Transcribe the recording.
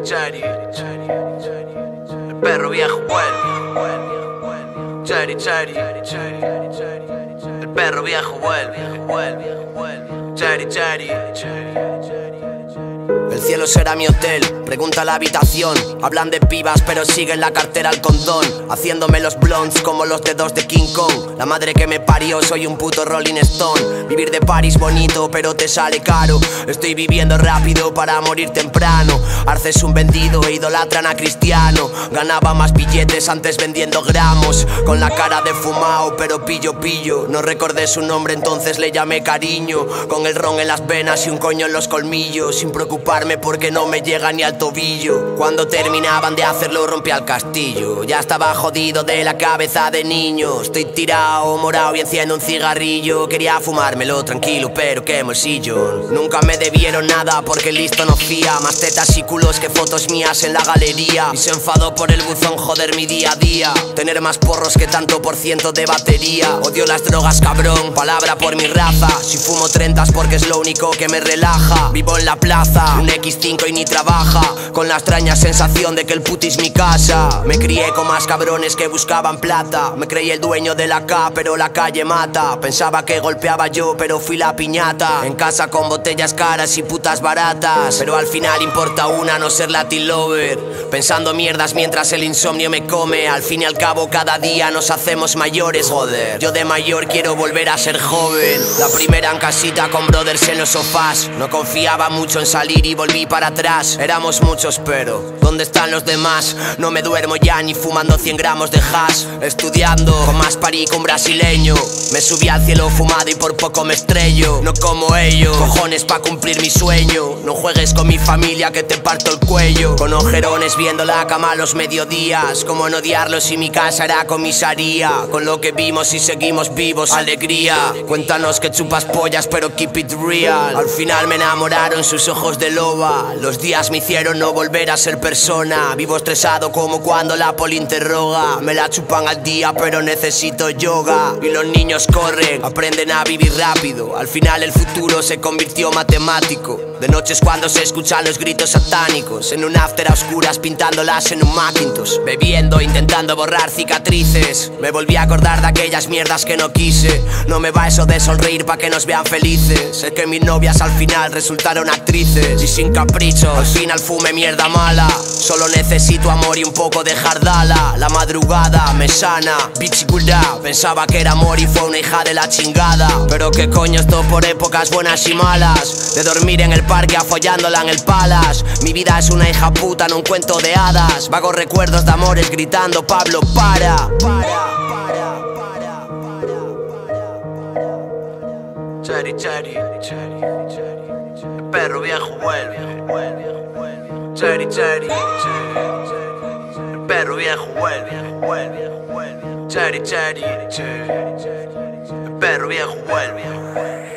Chari, el perro viejo vuelve. Chari, Chari, el perro viejo vuelve. Chari, Chari. El cielo será mi hotel, pregunta la habitación. Hablan de pibas pero siguen la cartera al condón, haciéndome los blondes como los dedos de King Kong. La madre que me parió, soy un puto Rolling Stone. Vivir de París bonito pero te sale caro. Estoy viviendo rápido para morir temprano. Arce es un vendido e idolatran a Cristiano. Ganaba más billetes antes vendiendo gramos. Con la cara de fumao pero pillo. No recordé su nombre entonces le llamé cariño. Con el ron en las venas y un coño en los colmillos, sin preocuparme porque no me llega ni al tobillo. Cuando terminaban de hacerlo rompí al castillo. Ya estaba jodido de la cabeza de niño. Estoy tirado, morado y enciendo un cigarrillo. Quería fumármelo tranquilo pero quemo el sillón. Nunca me debieron nada porque listo no fía. Más tetas y culos que fotos mías en la galería. Y se enfadó por el buzón joder mi día a día. Tener más porros que tanto por ciento de batería. Odio las drogas cabrón, palabra por mi raza. Si fumo 30 porque es lo único que me relaja. Vivo en la plaza, un X5 y ni trabaja. Con la extraña sensación de que el puti es mi casa. Me crié con más cabrones que buscaban plata. Me creí el dueño de la K pero la calle mata. Pensaba que golpeaba yo pero fui la piñata. En casa con botellas caras y putas baratas, pero al final importa una, no ser Latin lover. Pensando mierdas mientras el insomnio me come. Al fin y al cabo cada día nos hacemos mayores, joder. Yo de mayor quiero volver a ser joven. La primera en casita con brothers en los sofás. No confiaba mucho en salir y volví para atrás. Éramos muchos pero ¿dónde están los demás? No me duermo ya ni fumando 100 gramos de hash. Estudiando con más parí que un brasileño. Me subí al cielo fumado y por poco me estrello. No como ellos, cojones pa' cumplir mi sueño. No juegues con mi familia que te parto el cuello. Con ojerones viendo la cama a los mediodías. Como no odiarlos si mi casa era comisaría. Con lo que vimos y seguimos vivos, alegría. Cuéntanos que chupas pollas pero keep it real. Al final me enamoraron sus ojos de loba. Los días me hicieron no volver a ser persona. Vivo estresado como cuando la poli interroga. Me la chupan al día pero necesito yoga. Y los niños corren, aprenden a vivir rápido. Al final el futuro se convirtió matemático. De noches cuando se escuchan los gritos satánicos. En un after a oscuras pintándolas en un Macintosh. Bebiendo, intentando borrar cicatrices. Me volví a acordar de aquellas mierdas que no quise. No me va eso de sonreír pa' que nos vean felices. Sé que mis novias al final resultaron actrices. Y sin caprichos, al final fume mierda mala. Solo necesito amor y un poco de jardala. La madrugada me sana, bichicula. Pensaba que era amor y fue una hija de la chingada. Pero qué coño, esto por épocas buenas y malas. De dormir en el parque afollándola en el Palace. Mi vida es una hija puta, no un cuento de hadas. Vagos recuerdos de amores gritando Pablo para. Chari, Chari, el perro viejo vuelve. Chari, Chari, el perro viejo vuelve. Chari, Chari, el perro viejo vuelve.